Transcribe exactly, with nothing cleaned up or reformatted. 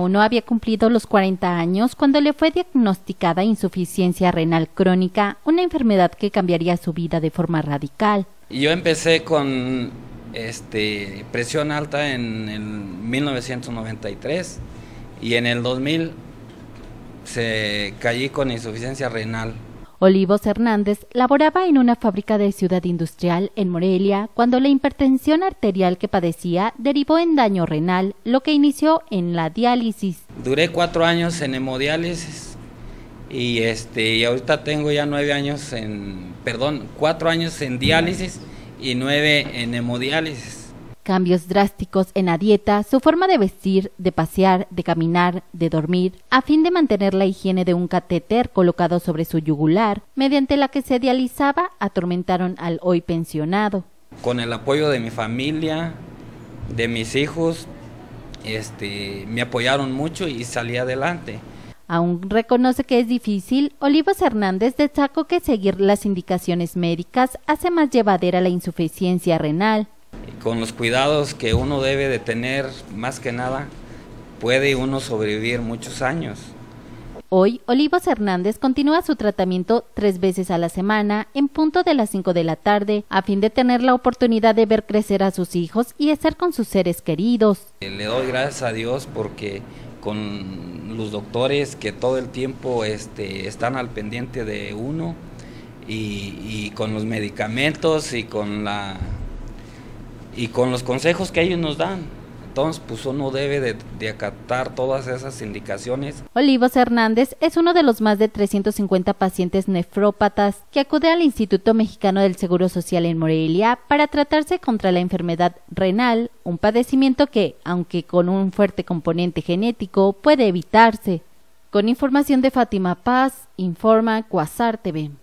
aún no había cumplido los cuarenta años cuando le fue diagnosticada insuficiencia renal crónica, una enfermedad que cambiaría su vida de forma radical. Yo empecé con este, presión alta en el mil novecientos noventa y tres y en el dos mil se caí con insuficiencia renal. Olivos Hernández laboraba en una fábrica de Ciudad Industrial en Morelia cuando la hipertensión arterial que padecía derivó en daño renal, lo que inició en la diálisis. Duré cuatro años en hemodiálisis y este y ahorita tengo ya nueve años en, perdón, cuatro años en diálisis y nueve en hemodiálisis. Cambios drásticos en la dieta, su forma de vestir, de pasear, de caminar, de dormir, a fin de mantener la higiene de un catéter colocado sobre su yugular, mediante la que se dializaba, atormentaron al hoy pensionado. Con el apoyo de mi familia, de mis hijos, este, me apoyaron mucho y salí adelante. Aún reconoce que es difícil, Olivos Hernández destacó que seguir las indicaciones médicas hace más llevadera la insuficiencia renal. Con los cuidados que uno debe de tener, más que nada, puede uno sobrevivir muchos años. Hoy, Olivos Hernández continúa su tratamiento tres veces a la semana, en punto de las cinco de la tarde, a fin de tener la oportunidad de ver crecer a sus hijos y estar con sus seres queridos. Le doy gracias a Dios porque con los doctores que todo el tiempo este, están al pendiente de uno y, y con los medicamentos y con la... y con los consejos que ellos nos dan. Entonces, pues uno debe de, de acatar todas esas indicaciones. Olivos Hernández es uno de los más de trescientos cincuenta pacientes nefrópatas que acude al Instituto Mexicano del Seguro Social en Morelia para tratarse contra la enfermedad renal, un padecimiento que, aunque con un fuerte componente genético, puede evitarse. Con información de Fátima Paz, informa Quasar T V.